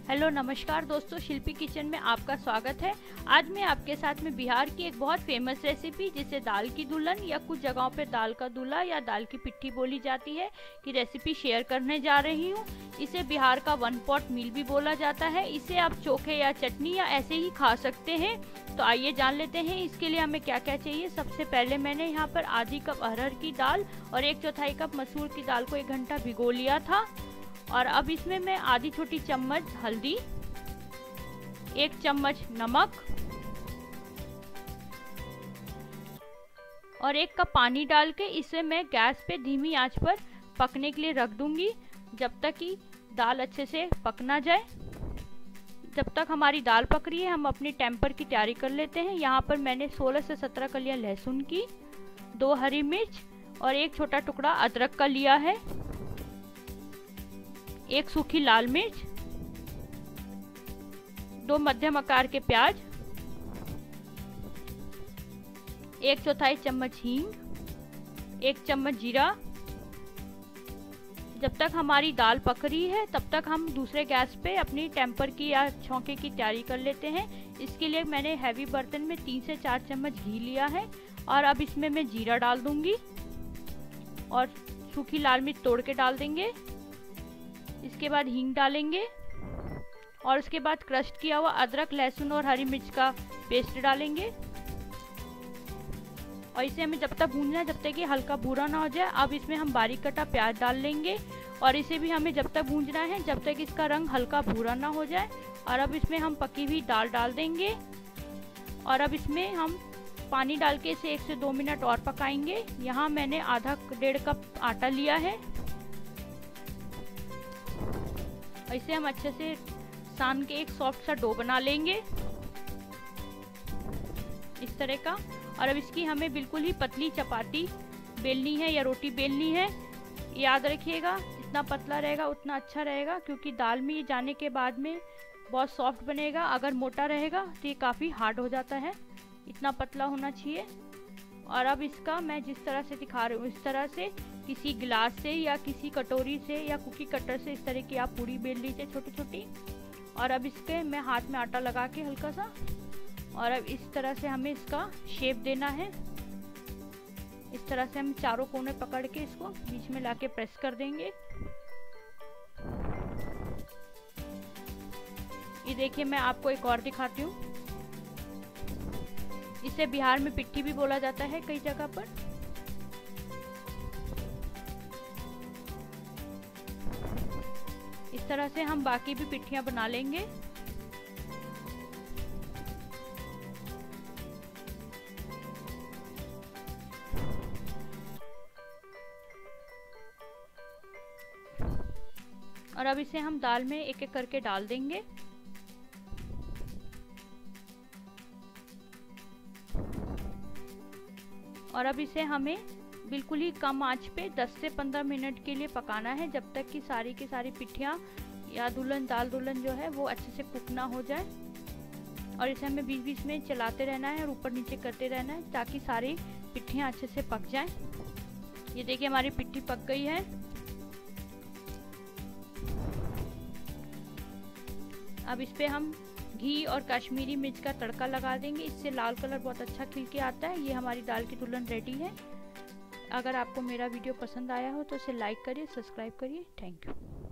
Hello नमस्कार दोस्तों, शिल्पी kitchen में आपका स्वागत है। आज मैं आपके साथ में बिहार की एक बहुत फेमस रेसिपी जिसे दाल की दुल्हन या कुछ जगहों पर दाल का दूल्हा या दाल की पिट्ठी बोली जाती है की रेसिपी शेयर करने जा रही हूँ। इसे बिहार का वन पॉट मील भी बोला जाता है। इसे आप चोखे या चटनी या ऐसे ही खा सकते हैं। तो आइए जान लेते हैं इसके लिए हमें क्या क्या चाहिए। सबसे पहले मैंने यहाँ पर आधी कप अरहर की दाल और 1/4 कप मसूर की दाल को 1 घंटा भिगो लिया था। और अब इसमें मैं आधी छोटी चम्मच हल्दी, 1 चम्मच नमक और 1 कप पानी डाल के इसे मैं गैस पे धीमी आंच पर पकने के लिए रख दूंगी जब तक कि दाल अच्छे से पक ना जाए। जब तक हमारी दाल पक रही है हम अपनी टेम्पर की तैयारी कर लेते हैं। यहाँ पर मैंने 16 से 17 कलियां लहसुन की, 2 हरी मिर्च और 1 छोटा टुकड़ा अदरक का लिया है, 1 सूखी लाल मिर्च, 2 मध्यम आकार के प्याज, 1/4 चम्मच हींग, 1 चम्मच जीरा। जब तक हमारी दाल पक रही है तब तक हम दूसरे गैस पे अपनी टेम्पर की या छौंके की तैयारी कर लेते हैं। इसके लिए मैंने हैवी बर्तन में 3 से 4 चम्मच घी लिया है और अब इसमें मैं जीरा डाल दूंगी और सूखी लाल मिर्च तोड़ के डाल देंगे। इसके बाद हींग डालेंगे और उसके बाद क्रश किया हुआ अदरक, लहसुन और हरी मिर्च का पेस्ट डालेंगे और इसे हमें जब तक भूनना है जब तक कि हल्का भूरा ना हो जाए। अब इसमें हम बारीक कटा प्याज डाल लेंगे और इसे भी हमें जब तक भूनना है जब तक इसका रंग हल्का भूरा ना हो जाए। और अब इसमें हम पकी हुई दाल डाल देंगे और अब इसमें हम पानी डाल के इसे 1 से 2 मिनट और पकाएंगे। यहाँ मैंने आधा 1.5 कप आटा लिया है। इसे हम अच्छे से सान के एक सॉफ्ट सा डो बना लेंगे इस तरह का। और अब इसकी हमें बिल्कुल ही पतली चपाती बेलनी है या रोटी बेलनी है। याद रखिएगा जितना पतला रहेगा उतना अच्छा रहेगा क्योंकि दाल में ये जाने के बाद में बहुत सॉफ्ट बनेगा। अगर मोटा रहेगा तो ये काफ़ी हार्ड हो जाता है। इतना पतला होना चाहिए। और अब इसका मैं जिस तरह से दिखा रही हूँ इस तरह से किसी गिलास से या किसी कटोरी से या कुकी कटर से इस तरह की आप पूरी बेल लीजिए छोटी छोटी। और अब इसके मैं हाथ में आटा लगा के हल्का सा और अब इस तरह से हमें इसका शेप देना है। इस तरह से हम चारों कोने पकड़ के इसको बीच में लाके प्रेस कर देंगे। ये देखिए मैं आपको एक और दिखाती हूँ। इसे बिहार में पिट्ठी भी बोला जाता है कई जगह पर। इस तरह से हम बाकी भी पिट्ठियां बना लेंगे। और अब इसे हम दाल में एक एक करके डाल देंगे। और अब इसे हमें बिल्कुल ही कम आंच पे 10 से 15 मिनट के लिए पकाना है जब तक कि सारी की सारी पिट्ठियाँ या दाल दुल्हन जो है वो अच्छे से कुक ना हो जाए। और इसे हमें बीच बीच में चलाते रहना है और ऊपर नीचे करते रहना है ताकि सारी पिट्ठियाँ अच्छे से पक जाएं। ये देखिए हमारी पिट्ठी पक गई है। अब इस पे हम घी और कश्मीरी मिर्च का तड़का लगा देंगे। इससे लाल कलर बहुत अच्छा खिल के आता है। ये हमारी दाल की दुल्हन रेडी है। अगर आपको मेरा वीडियो पसंद आया हो तो इसे लाइक करिए, सब्सक्राइब करिए। Thank you.